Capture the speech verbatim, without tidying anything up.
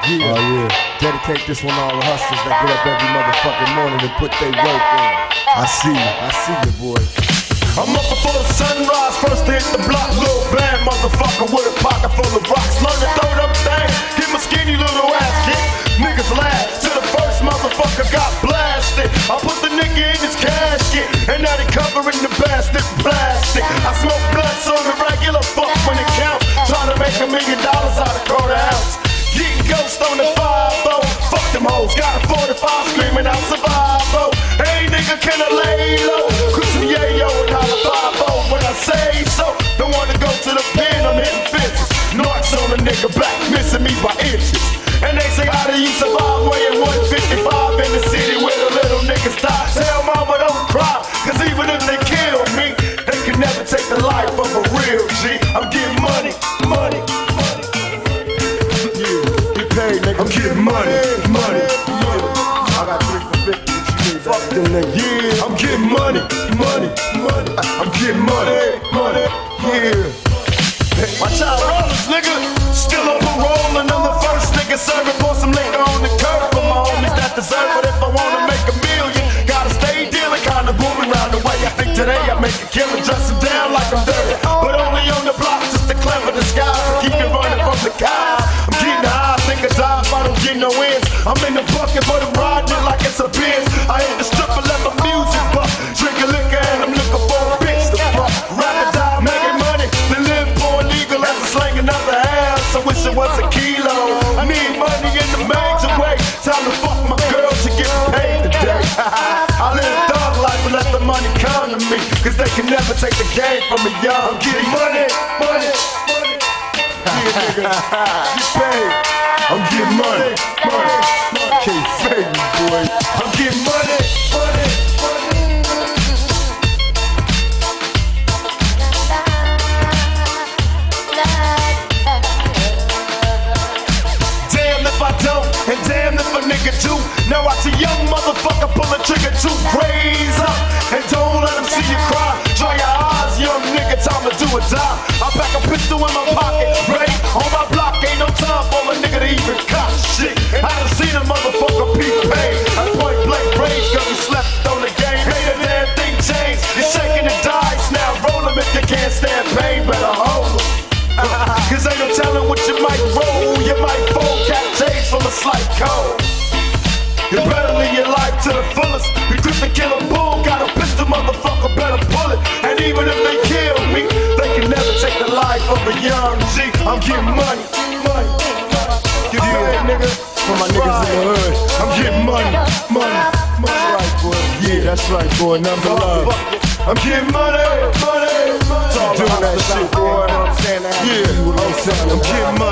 Yeah. Oh yeah. Dedicate this one to all the hustlers that get up every motherfucking morning and put their work in. I see you, I see you, boy. I'm up before the sunrise, first to hit the block. Little bad motherfucker with a pocket full of rocks. Learn to throw them things, get my skinny little ass kicked. Niggas laugh till the first motherfucker got blasted. I put the nigga in his casket, and now they covering the bastard plastic. I smoke blunts on the regular, fuck when it counts. Trying to make a million dollars out of quarter ounce. Getting ghost on the five oh. Fuck them hoes, got a forty-five screaming out survival. Hey nigga, can I lay low? Christian Yayo and how the five oh when I say so. Don't wanna go to the pen, I'm hitting fences. Knocks on a nigga back, missing me by inches. And they say how do you survive weighing one fifty-five in the city where the little niggas die? Tell mama don't cry, cause even if they kill me, they can never take the life of a real G. I'm getting money, money, money. Yeah, get paid, nigga. I'm getting money, money, money. I got three for fifty, what you need? Fuck them niggas. Yeah, I'm getting money, money, money. I'm getting money, money, yeah. Watch out, rollers, nigga. Still on parole, and I'm the first nigga serving for some liquor on the curb for my homies that deserve it. If I wanna make a million, gotta stay dealing, kinda booming round the way. I think today I make a killing, dressing down like I'm dirty, but only on the block, just to clever disguise. Keep it running from the cows. I'm getting high, I think I die if I don't get no ends. I'm in the bucket, but I'm riding it like it's a Benz. I hit the strip and let my music buck. Drinking liquor and I'm looking for a bitch to fuck. Rapping die, making money, then live poor legal as a slang another house. I wish it was a kilo. I need money in the major way. Time to fuck my girl to get paid today. I live a dog life and let the money come to me, cause they can never take the game from me, young. I'm getting money, money, money. Yeah, nigga, get paid. I'm getting money, money, money. Can't fade me, boy. I'm getting money, money, money. Damn if I don't, and damn if a nigga do. Now watch a young motherfucker pull a trigger to raise up, and don't let him see you cry. Dry your eyes, young nigga, time to do or die. I pack a pistol in my pocket, ready on my block. Ain't no time for a nigga to even cop shit. I done seen a motherfucker be paid. I point blank rage, cause we slept on the game. Made a damn thing change. You're shaking the dice now. Roll 'em if you can't stand pain, better hold 'em. Cause ain't no telling what you might roll. You might fold cat taste from a slight cold. You better live your life to the fullest. We grip the killer bull, got a pistol, motherfucker, better pull it. And even if they kill me, they can never take the life of a young G. I'm getting money, money, get paid, nigga. For my niggas in the hood, I'm getting money, money, money. That's right, boy. Yeah, that's right, boy. Number love. I'm getting money, money, money. Doing that shit, boy. Yeah, I'm getting money.